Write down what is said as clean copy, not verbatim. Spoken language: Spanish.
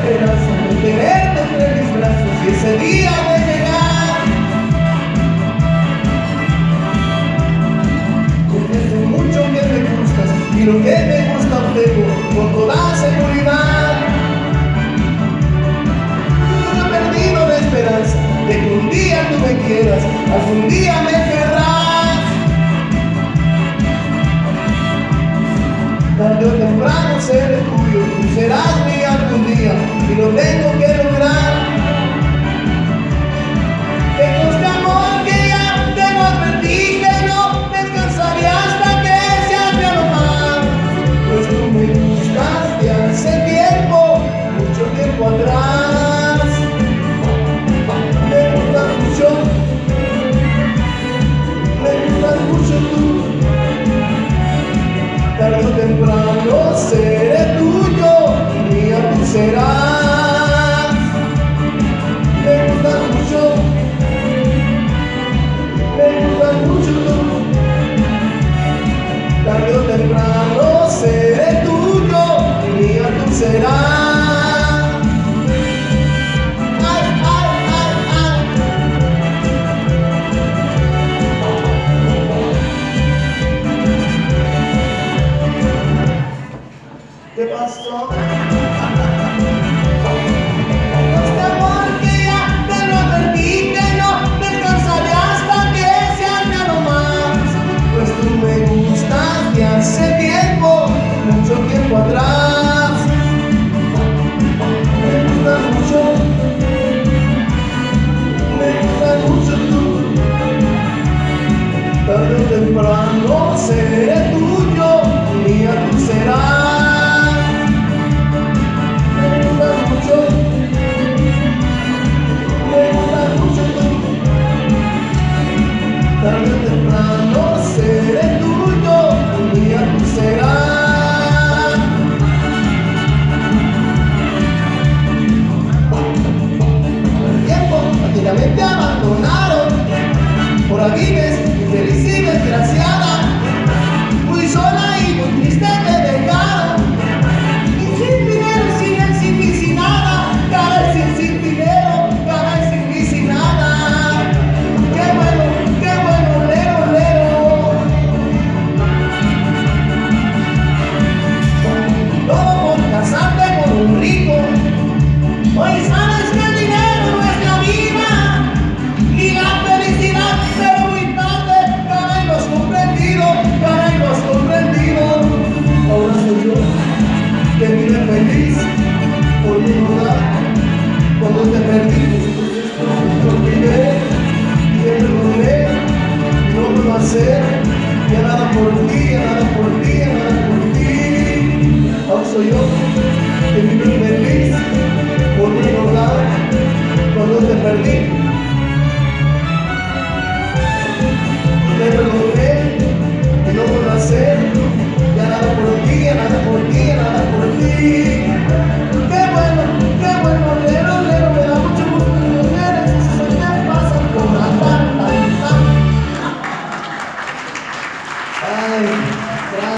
esperanza de tenerte entre mis brazos y ese día de llegar. Confieso mucho que me gustas y lo que me gusta obtengo con toda seguridad. Yo no he perdido la esperanza de que un día tú me quieras, algún día me querrás. Tarde o temprano seré tuyo, tú serás mía algún día y lo tengo que lograr. Te consta amor que ya te lo advertí que no descansaré hasta que seas mi amor. Pues tú me gustaste hace tiempo, mucho tiempo atrás. Me gustas mucho tú. Tarde o temprano seré tuyo y mía tú serás. Me gustas mucho tú. Tarde o temprano seré tuyo y mía tú serás. Ay, ay, ay, ay. ¿Qué pasó? Este amor que ya te lo advertí que no descansaré hasta que seas mi algo más. Pues tú me gustas de hace tiempo, mucho tiempo atrás. Me gustas mucho tú. Tarde o temprano seré tuyo y mía tú serás. Tarde o temprano seré tuyo y mía tú serás. Con el tiempo, aquella vez te abandonaron. Ahora vives infeliz y desgraciada, muy sola y muy triste te dejaron. Y sin dinero, sin él, sin mí, sin nada. Caray, sin dinero, caray, sin mí, sin nada. Qué bueno, lero, lero. Todo por casarte con un rico. Hoy sabes que el dinero no es la vida ni la felicidad, pero muy tarde, caray, lo has comprendido, caray, lo has comprendido. Ahora soy yo que vive feliz por mi hogar. Cuando te perdí, te olvidé, te perdoné, no puedo hacer ya nada por ti, ya nada por ti, ya nada por ti. Ahora soy yo que vive feliz por mi hogar. Cuando te perdí,